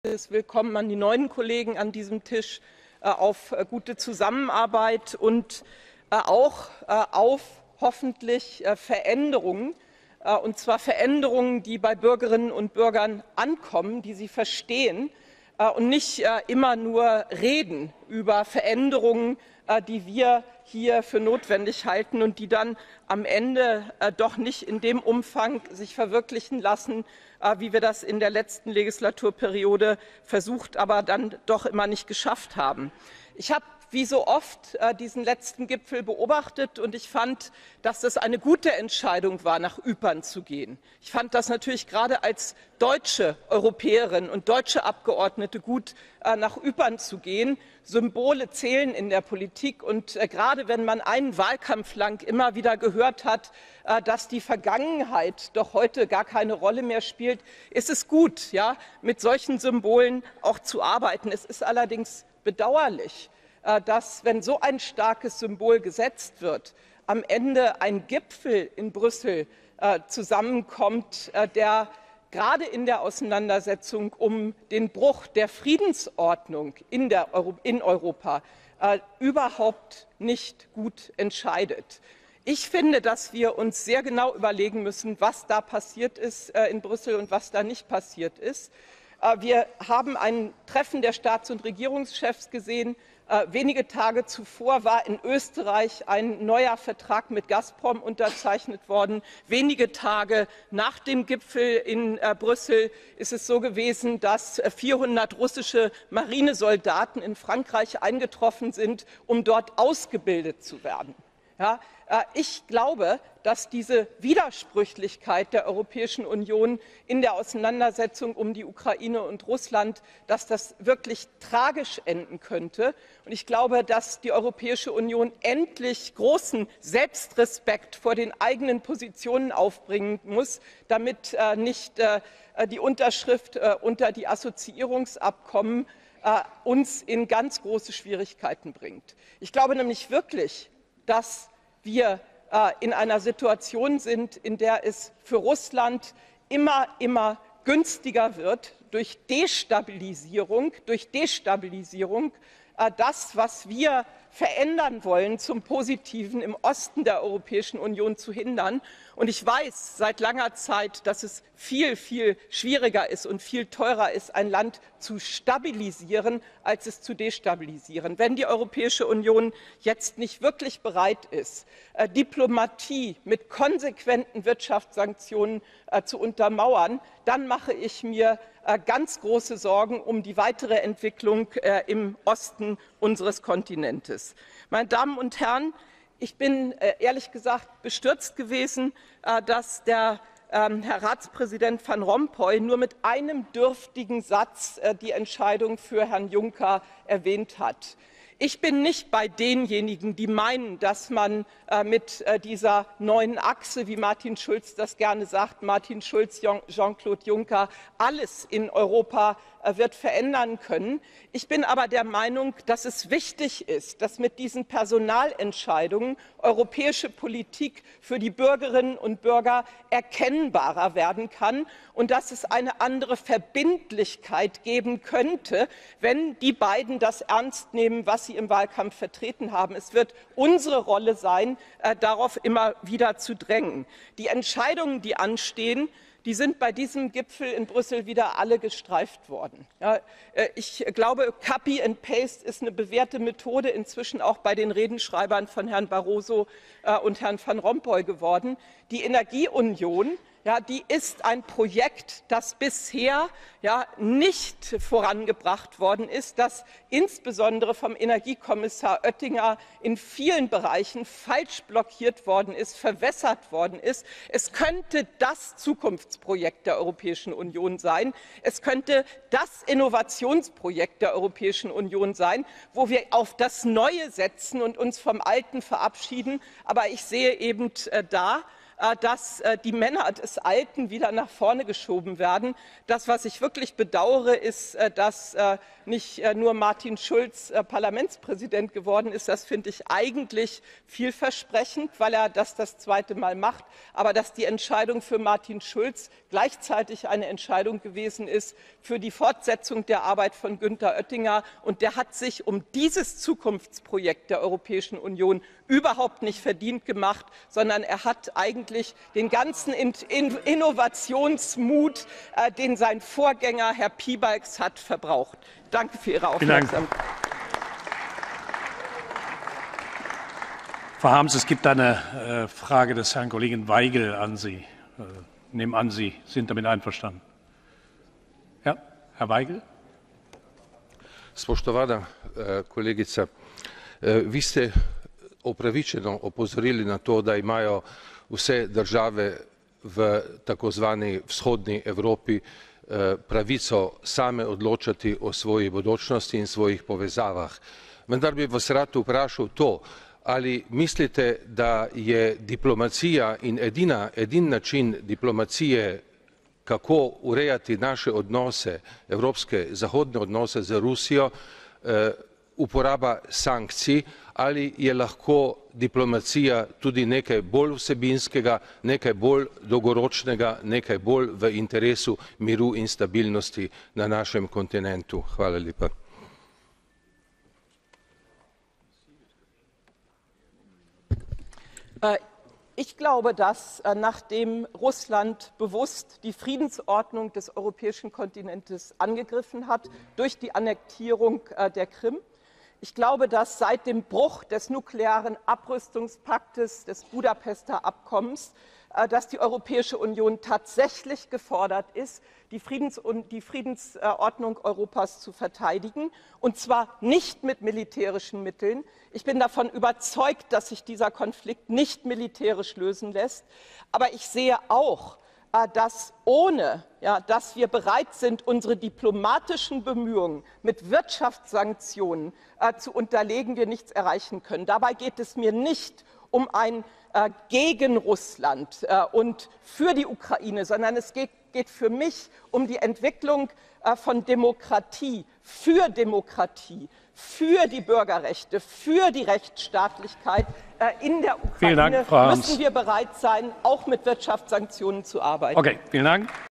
Willkommen an die neuen Kollegen an diesem Tisch, auf gute Zusammenarbeit und auch auf hoffentlich Veränderungen, und zwar Veränderungen, die bei Bürgerinnen und Bürgern ankommen, die sie verstehen und nicht immer nur reden über Veränderungen, die wir hier für notwendig halten und die dann am Ende doch nicht in dem Umfang sich verwirklichen lassen, wie wir das in der letzten Legislaturperiode versucht, aber dann doch immer nicht geschafft haben. Ich habe wie so oft diesen letzten Gipfel beobachtet und ich fand, dass es eine gute Entscheidung war, nach Ypern zu gehen. Ich fand das natürlich gerade als deutsche Europäerin und deutsche Abgeordnete gut, nach Ypern zu gehen. Symbole zählen in der Politik und gerade wenn man einen Wahlkampf lang immer wieder gehört hat, dass die Vergangenheit doch heute gar keine Rolle mehr spielt, ist es gut, ja, mit solchen Symbolen auch zu arbeiten. Es ist allerdings bedauerlich, dass, wenn so ein starkes Symbol gesetzt wird, am Ende ein Gipfel in Brüssel zusammenkommt, der gerade in der Auseinandersetzung um den Bruch der Friedensordnung in Europa überhaupt nicht gut entscheidet. Ich finde, dass wir uns sehr genau überlegen müssen, was da passiert ist in Brüssel und was da nicht passiert ist. Wir haben ein Treffen der Staats- und Regierungschefs gesehen. Wenige Tage zuvor war in Österreich ein neuer Vertrag mit Gazprom unterzeichnet worden. Wenige Tage nach dem Gipfel in Brüssel ist es so gewesen, dass 400 russische Marinesoldaten in Frankreich eingetroffen sind, um dort ausgebildet zu werden. Ja, ich glaube, dass diese Widersprüchlichkeit der Europäischen Union in der Auseinandersetzung um die Ukraine und Russland, dass das wirklich tragisch enden könnte. Und ich glaube, dass die Europäische Union endlich großen Selbstrespekt vor den eigenen Positionen aufbringen muss, damit nicht die Unterschrift unter die Assoziierungsabkommen uns in ganz große Schwierigkeiten bringt. Ich glaube nämlich wirklich, dass wir in einer Situation sind, in der es für Russland immer günstiger wird, durch Destabilisierung das, was wir verändern wollen, zum Positiven im Osten der Europäischen Union zu hindern. Und ich weiß seit langer Zeit, dass es viel schwieriger ist und viel teurer ist, ein Land zu stabilisieren, als es zu destabilisieren. Wenn die Europäische Union jetzt nicht wirklich bereit ist, Diplomatie mit konsequenten Wirtschaftssanktionen zu untermauern, dann mache ich mir ganz große Sorgen um die weitere Entwicklung im Osten unseres Kontinentes. Meine Damen und Herren, ich bin ehrlich gesagt bestürzt gewesen, dass der Herr Ratspräsident Van Rompuy nur mit einem dürftigen Satz die Entscheidung für Herrn Juncker erwähnt hat. Ich bin nicht bei denjenigen, die meinen, dass man mit dieser neuen Achse, wie Martin Schulz das gerne sagt, Martin Schulz, Jean-Claude Juncker, alles in Europa wird verändern können. Ich bin aber der Meinung, dass es wichtig ist, dass mit diesen Personalentscheidungen europäische Politik für die Bürgerinnen und Bürger erkennbarer werden kann und dass es eine andere Verbindlichkeit geben könnte, wenn die beiden das ernst nehmen, was sie im Wahlkampf vertreten haben. Es wird unsere Rolle sein, darauf immer wieder zu drängen. Die Entscheidungen, die anstehen, die sind bei diesem Gipfel in Brüssel wieder alle gestreift worden. Ja, ich glaube, Copy and Paste ist eine bewährte Methode inzwischen auch bei den Redenschreibern von Herrn Barroso und Herrn Van Rompuy geworden. Die Energieunion, ja, die ist ein Projekt, das bisher nicht vorangebracht worden ist, das insbesondere vom Energiekommissar Oettinger in vielen Bereichen falsch blockiert worden ist, verwässert worden ist. Es könnte das Zukunftsprojekt der Europäischen Union sein. Es könnte das Innovationsprojekt der Europäischen Union sein, wo wir auf das Neue setzen und uns vom Alten verabschieden. Aber ich sehe eben da dass die Männer des Alten wieder nach vorne geschoben werden. Das, was ich wirklich bedauere, ist, dass nicht nur Martin Schulz Parlamentspräsident geworden ist. Das finde ich eigentlich vielversprechend, weil er das zweite Mal macht. Aber dass die Entscheidung für Martin Schulz gleichzeitig eine Entscheidung gewesen ist für die Fortsetzung der Arbeit von Günther Oettinger. Und der hat sich um dieses Zukunftsprojekt der Europäischen Union überhaupt nicht verdient gemacht, sondern er hat eigentlich den ganzen Innovationsmut, den sein Vorgänger Herr Piebalgs hat, verbraucht. Danke für Ihre Aufmerksamkeit. Frau Harms, es gibt eine Frage des Herrn Kollegen Weigel an Sie. Ich nehme an, Sie sind damit einverstanden. Ja, Herr Weigel. Spoštovana kolegica, vi ste upravičeno opozorili na to, da imajo vse države v takozvani vzhodni Evropi pravico same odločati o svoji bodočnosti in svojih povezavah. Vendar bi vas rad vprašal to, ali mislite, da je diplomacija in edini način diplomacije, kako urejati naše odnose, evropske zahodne odnose z Rusijo, uporaba sankcij, ali je lahko diplomacija tudi nekaj bolj vsebinskega, nekaj bolj dolgoročnega, nekaj bolj v interesu miru in stabilnosti na našem kontinentu. Hvala lepa. Ich glaube, dass nachdem Russland bewusst die Friedensordnung des europäischen Kontinentes angegriffen hat durch die Annektierung der Krim, ich glaube, dass seit dem Bruch des nuklearen Abrüstungspaktes, des Budapester Abkommens, dass die Europäische Union tatsächlich gefordert ist, die Friedensordnung Europas zu verteidigen, und zwar nicht mit militärischen Mitteln. Ich bin davon überzeugt, dass sich dieser Konflikt nicht militärisch lösen lässt. Aber ich sehe auch, dass ohne dass wir bereit sind, unsere diplomatischen Bemühungen mit Wirtschaftssanktionen zu unterlegen, wir nichts erreichen können. Dabei geht es mir nicht um ein gegen Russland und für die Ukraine, sondern es geht für mich um die Entwicklung von Demokratie, für die Bürgerrechte, für die Rechtsstaatlichkeit in der Ukraine. Vielen Dank, Frau Harms. Müssen wir bereit sein, auch mit Wirtschaftssanktionen zu arbeiten. Okay, vielen Dank.